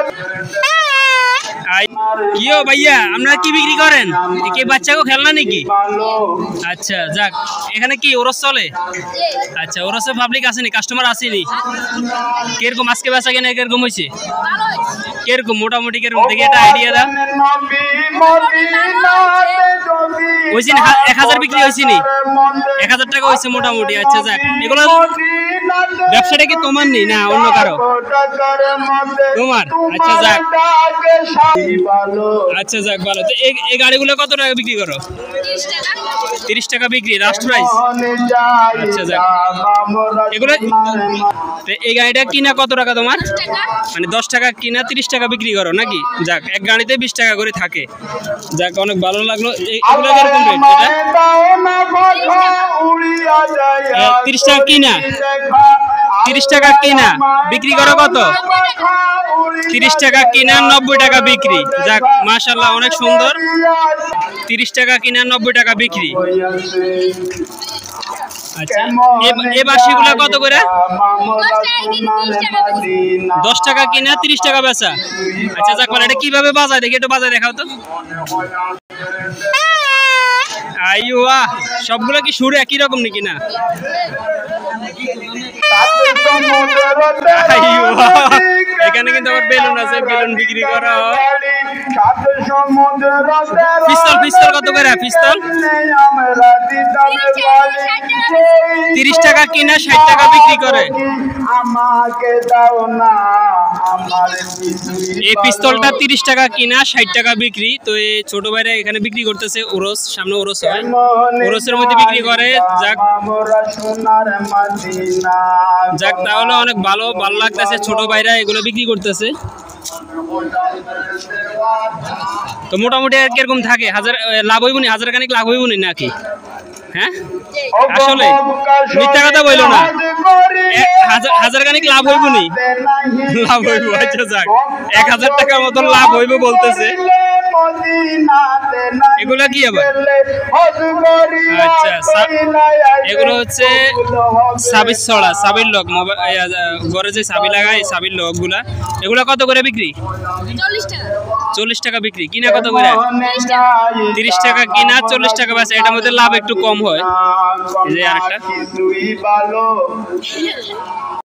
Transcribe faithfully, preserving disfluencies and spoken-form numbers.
কিও ভাইয়া আপনারা কি বিক্রি করেন? কি বাচ্চাকে খেলনা নাকি? আচ্ছা যাক, এখানে কি ওরস চলে? আচ্ছা, ওরসে পাবলিক আসেনি, কাস্টমার আসেনি? কিরকম আজকে বেচা কেনা কিরকম হয়েছে? কিরকম মোটামুটি কিরকম দেখি একটা আইডিয়া দাও। হয়েছে এক হাজার বিক্রি হয়েছে নি? এক হাজার টাকা হয়েছে মোটামুটি। আচ্ছা যাক, এগুলো ব্যবসাটা কি তোমার নেই না অন্য কারো? তোমার। আচ্ছা যাক, আচ্ছা যাক ভালো। তো এই গাড়িগুলো কত টাকা বিক্রি করো? তিরিশ টাকা বিক্রি, লাস্ট প্রাইস। আচ্ছা যাক, এগুলো এই গাড়িটা কিনা কত টাকা তোমার? মানে দশ টাকা কিনা তিরিশ টাকা বিক্রি করো নাকি? যাক, এক গাড়িতে বিশ টাকা করে থাকে। যাক, অনেক ভালো লাগলো। এগুলো কিরকম রেট? এটা তিরিশ টাকা কিনা, তিরিশ টাকা কিনা বিক্রি করো কত? তিরিশ টাকা কিনা, নব্বই টাকা বিক্রি। যাক মাশাআল্লাহ, অনেক সুন্দর। তিরিশ টাকা কিনা, নব্বই টাকা বিক্রি। আচ্ছা, এই বাঁশিগুলো কত করে? দশ টাকা কিনা, তিরিশ টাকা বেচা। আচ্ছা যাক, এটা কিভাবে বাজায় দেখি, একটু বাজায় দেখাও তো। আইয়া, সবগুলো কি সুর একই রকম নাকি না? এখানে কিন্তু আবার বেলুন আছে, বেলুন বিক্রি করা হয়। পিস্তল, পিস্তল কত করে? পিস্তল তিরিশ টাকা কিনা, ষাট টাকা বিক্রি করে। এই পিস্তলটা তিরিশ টাকা কিনা, ষাট টাকা বিক্রি। তো এই ছোট ভাইরা এখানে বিক্রি করতেছে ওরস, সামনে ওরস হয়, ওরসের মধ্যে বিক্রি করে। যাক যাক, তাহলে অনেক ভালো ভালো লাগতেছে, ছোট ভাইরা এগুলো বিক্রি করতেছে। তো মোটামুটি কিরকম থাকে? হাজার লাভ হইব নি? হাজার খানিক লাভ হইব নি নাকি? হ্যাঁ, আসলে মিথ্যা কথা বললো না, হাজার খানিক লাভ হইব নি? লাভ হইব। আচ্ছা যাক, এক হাজার টাকার মতন লাভ হইব বলতেছে। এগুলো কি আবার? আচ্ছা, এগুলো হচ্ছে সাবির ছড়া, সাবির লক, ঘরে যে সাবি লাগায় সাবির লক গুলা। এগুলা কত করে বিক্রি? চল্লিশ টাকা বিক্রি। কিনা কত করে? তিরিশ টাকা কিনা, চল্লিশ টাকা বেচা। এটার মধ্যে লাভ একটু কম হয়। এই যে আরেকটা।